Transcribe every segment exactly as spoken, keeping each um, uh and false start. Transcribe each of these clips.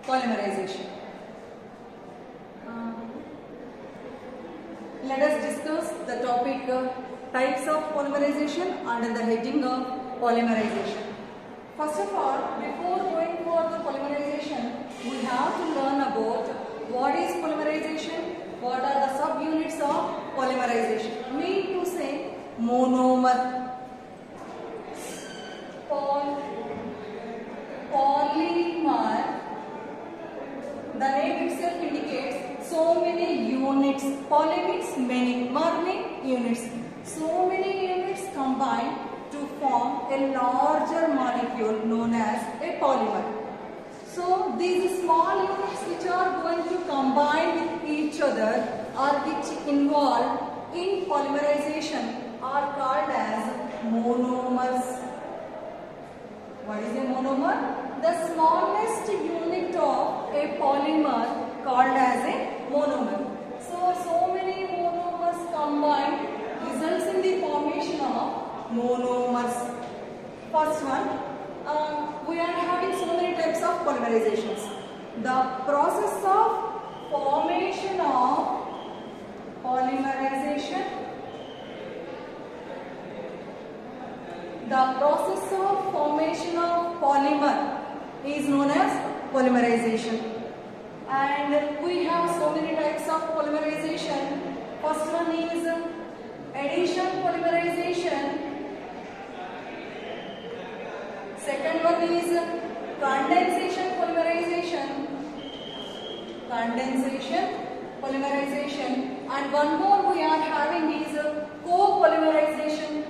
polymerization. Uh, let us discuss the topic uh, types of polymerization under the heading of polymerization. First of all, before going for the polymerization, we have to learn about what is polymerization, what are the subunits of polymerization. Mean to say monomer, Poly, polymer, the name itself indicates so many units. Poly means many, mer means units. So many units combine to form a larger molecule known as a polymer. So these small units which are going to combine with each other or which involved in polymerization are called as monomers. What is a monomer? The smallest unit of a polymer called as a monomer. So, so many monomers combined results in the formation of monomers. First one, uh, we are having so many types of polymerizations. The process of formation of polymerization. The process of formation of polymer is known as polymerization. And we have so many types of polymerization. First one is addition polymerization. Second one is condensation polymerization. Condensation polymerization. And one more we are having is co-polymerization.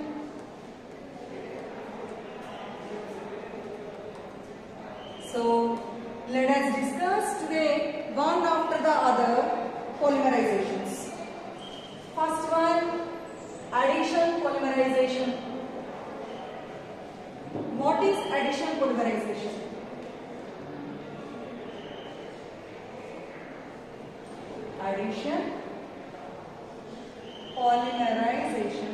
So, let us discuss today one after the other polymerizations. First one, addition polymerization. What is addition polymerization? Addition polymerization.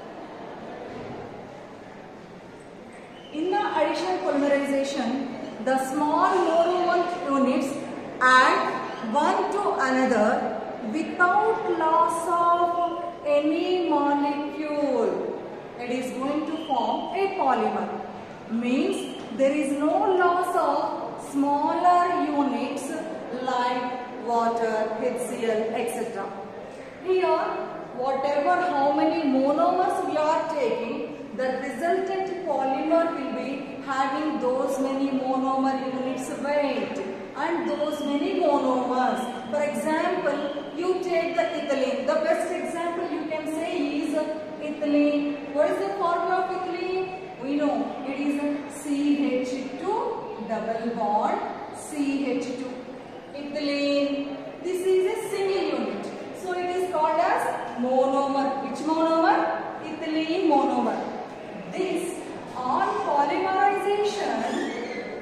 In the addition polymerization, the small monomer units add one to another without loss of any molecule. It is going to form a polymer. Means there is no loss of smaller units like water, H C l, et cetera. Here, whatever how many monomers we are taking, the resultant polymer will be having those many monomer units weight and those many monomers. For example, you take the ethylene. The best example you can say is ethylene. What is the formula of ethylene? We know it is C H two double bond C H two. Ethylene. This is a single unit. So it is called as monomer. Which monomer? Ethylene monomer. This on polymerization,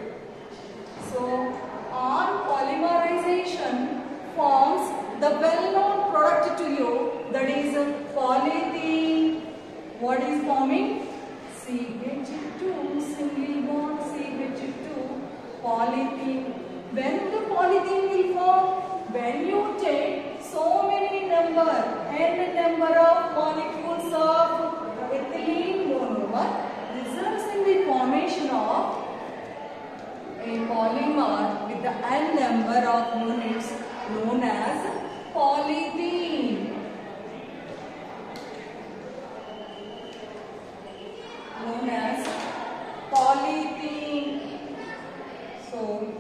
so on polymerization forms the well-known product to you, that is polyethylene. What is forming? C H two, single bond C H two, polyethylene. When the polyethylene will form? When you take so many number, n number of molecules of ethylene monomer, results in the formation of a polymer with the n number of units known as polyethylene. Known as polyethylene. So,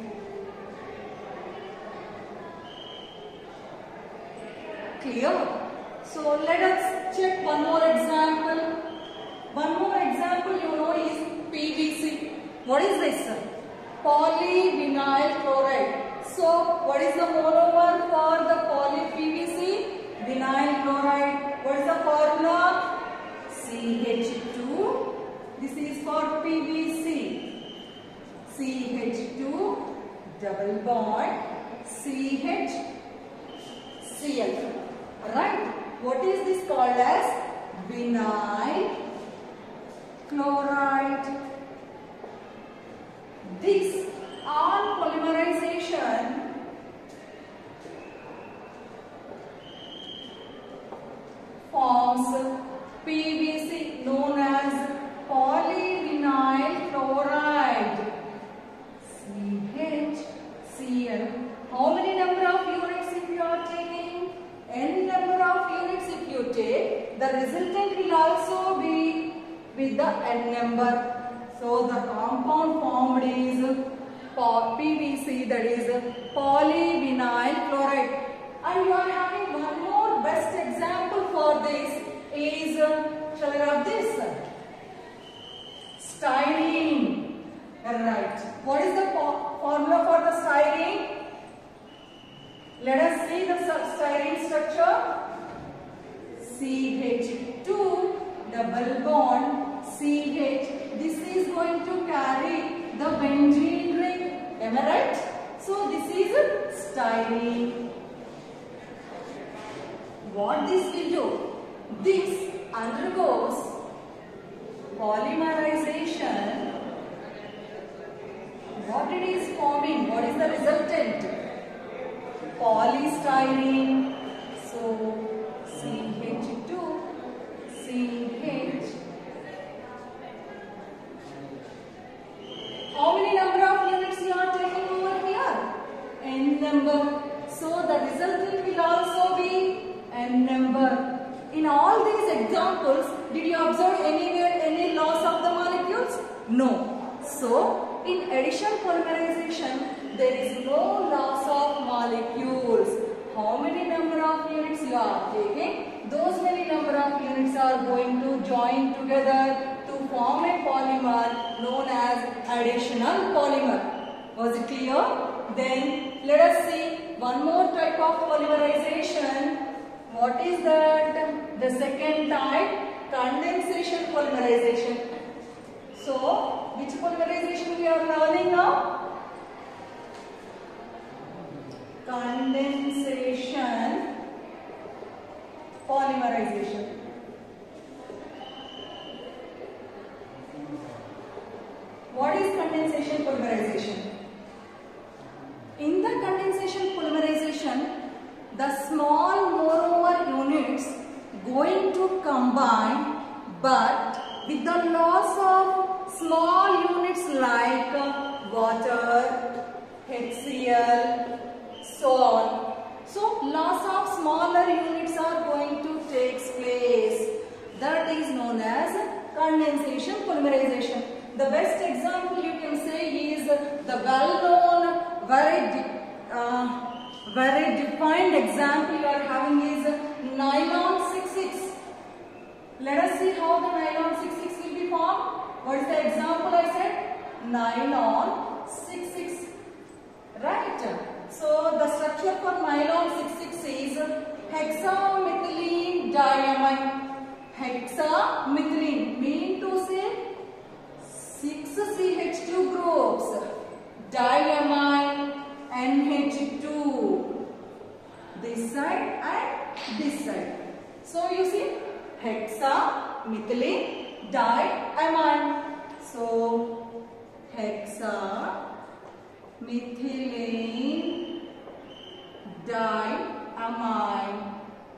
clear? So, let us check one more example. One more example you know is P V C. What is this? Polyvinyl chloride. So, what is the monomer for the poly P V C? Vinyl chloride. What is the formula? C H two. This is for P V C. C H two double bond C H C l. Right? What is this called as? Vinyl chloride. This on polymerization with the N number. So the compound formed is P V C, that is polyvinyl chloride. And you are having one more best example for this is, shall I have this? Styrene. Right. What is the formula for the styrene? Let us see the styrene structure. C H two double bond C H. This is going to carry the benzene ring. Am I right? So this is styrene. What this will do? This undergoes polymerization. What it is forming? What is the resultant? Polystyrene. So C H two C H. How many number of units you are taking over here? N number. So the resultant will also be N number. In all these examples, did you observe anywhere any loss of the molecules? No. So in addition polymerization, there is no loss of molecules. How many number of units you are taking? Those many number of units are going to join together to form a polymer known as additional polymer. Was it clear? Then let us see one more type of polymerization. What is that? The second type, condensation polymerization. So, which polymerization we are learning now? Condensation polymerization. What is condensation polymerization? In the condensation polymerization, the small monomer units going to combine, but with the loss of small units like water, H C l, so on. So loss of smaller units are going to take place. That is known as condensation polymerization. The best example you can say is the well-known, very uh, very defined example you are having is nylon six six. Let us see how the nylon six six will be formed. What is the example I said? Nylon six six. Right. So the structure for nylon six six is hexamethylene diamine. Hexamethylene mean to say six C H two groups. Diamine N H two. This side and this side. So you see hexamethylene diamine. So hexamethylene diamine.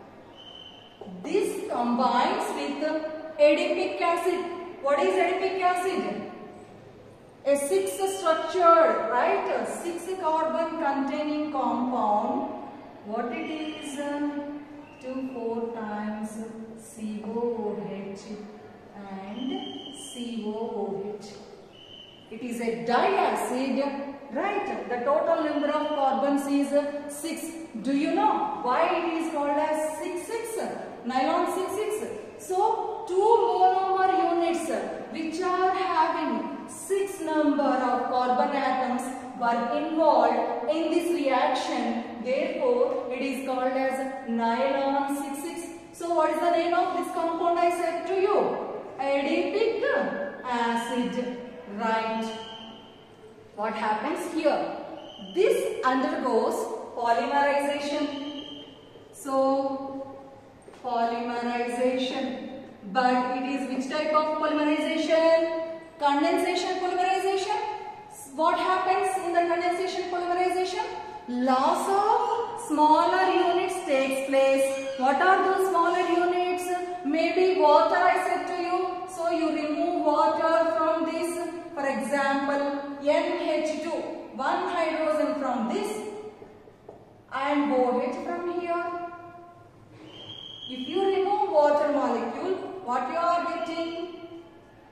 This combines with adipic acid. What is adipic acid? A six structured, right? A six carbon containing compound. What it is? Two, four times C O O H and C O O H. It is a diacid, right? The total number of carbons is six. Do you know why it is called as six six? Nylon six six. So two monomer units which are having six number of carbon atoms were involved in this reaction. Therefore, it is called as nylon six six. So, what is the name of this compound I said to you? Adipic acid. Right. What happens here? This undergoes polymerization. So, polymerization. But it is which type of polymerization? Condensation polymerization. What happens in the condensation polymerization? Loss of smaller units takes place. What are those smaller units? Maybe water I said to you. So you remove water from this. For example, N H two. One hydrogen from this and OH from here. If you remove water molecule, what you are getting?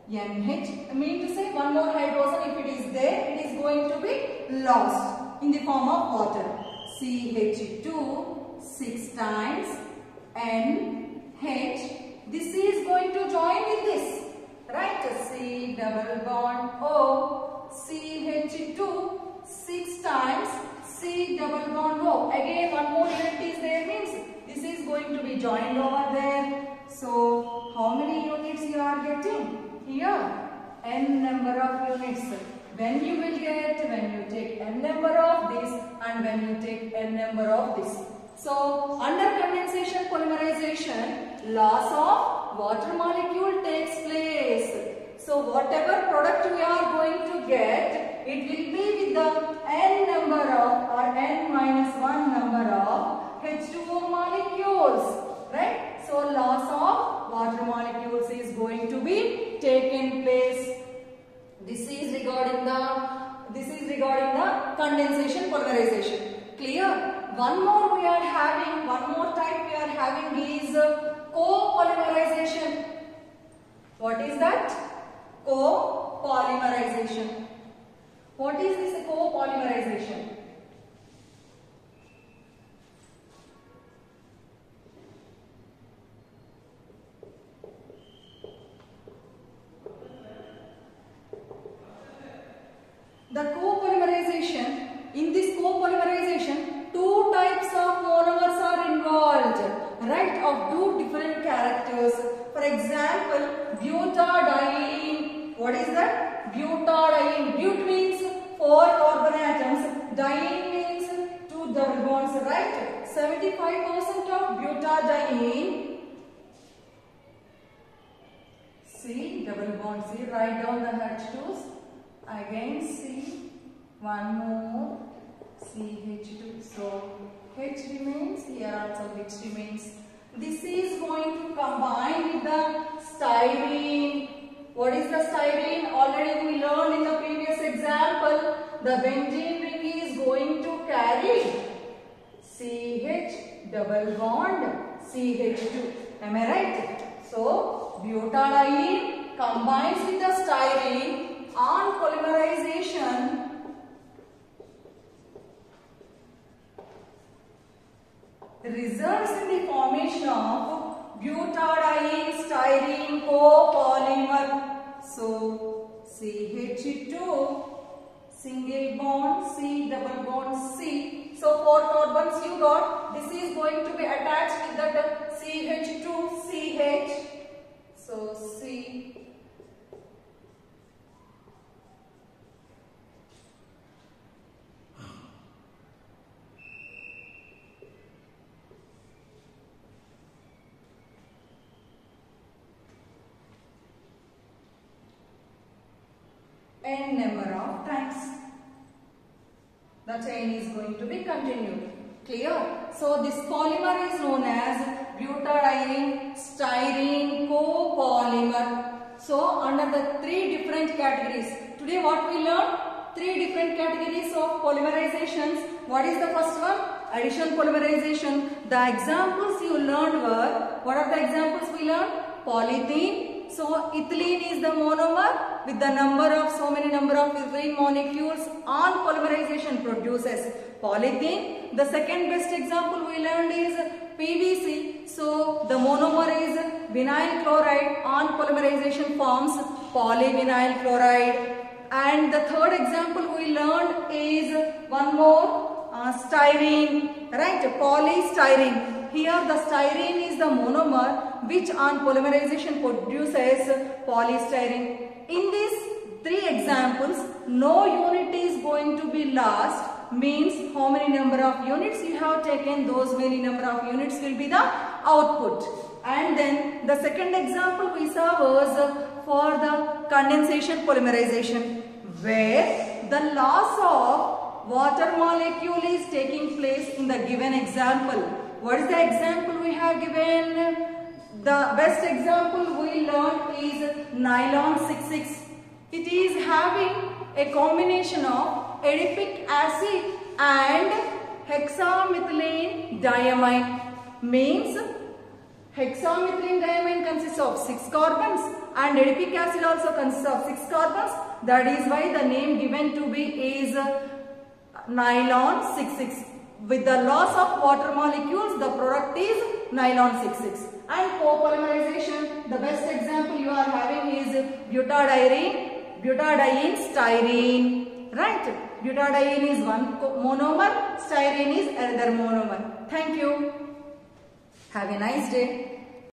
N H, I mean to say one more hydrogen, if it is there, it is going to be lost in the form of water. C H two, six times N H. This is going to join with this, right? C double bond O, C H two, six times C double bond O. Again, one more unit is there, means this is going to be joined over there. So, how many units you are getting? Here, n number of units. When you will get, when you take n number of this and when you take n number of this. So, under condensation polymerization, loss of water molecule takes place. So, whatever product we are going to get, it will be with the n number of or n minus one number of H two O molecules, right? So, loss of water molecules is going to be taken place. This is regarding the this is regarding the condensation polymerization. Clear? One more we are having, one more type we are having is copolymerization. What is that? Copolymerization. What is this copolymerization? The copolymerization, in this copolymerization, two types of monomers are involved, right, of two different characters. For example, butadiene. What is that? Butadiene. But means four carbon atoms, diene means two double bonds, right? seventy-five percent of butadiene. C double bond C, write down the H twos. Again C, one more, C H two. So H remains, here also H remains. This is going to combine with the styrene. What is the styrene? Already we learned in the previous example. The benzene ring is going to carry C H double bond C H two. Am I right? So butadiene combines with the styrene. On polymerization, results in the formation of butadiene styrene copolymer. So C H two, single bond, C double bond C. So four carbons you got. This is going to be attached with that C H two C H. So C. N number of times. The chain is going to be continued. Clear? So this polymer is known as butadiene styrene copolymer. So under the three different categories. Today what we learned? Three different categories of polymerizations. What is the first one? Addition polymerization. The examples you learned were, what are the examples we learned? Polythene. So ethylene is the monomer with the number of so many number of ethylene molecules on polymerization produces polythene. The second best example we learned is P V C. So the monomer is vinyl chloride, on polymerization forms polyvinyl chloride. And the third example we learned is one more uh, styrene, right? Polystyrene. Here the styrene is the monomer which on polymerization produces polystyrene. In these three examples, no unit is going to be lost, means how many number of units you have taken, those many number of units will be the output. And then the second example we saw was for the condensation polymerization, where the loss of water molecule is taking place in the given example. What is the example we have given? The best example we learned is nylon six six. It is having a combination of adipic acid and hexamethylene diamine. Means hexamethylene diamine consists of six carbons and adipic acid also consists of six carbons. That is why the name given to be is nylon six six. With the loss of water molecules, the product is nylon six six. And copolymerization, the best example you are having is butadiene, butadiene styrene, right? Butadiene is one monomer, styrene is another monomer. Thank you. Have a nice day.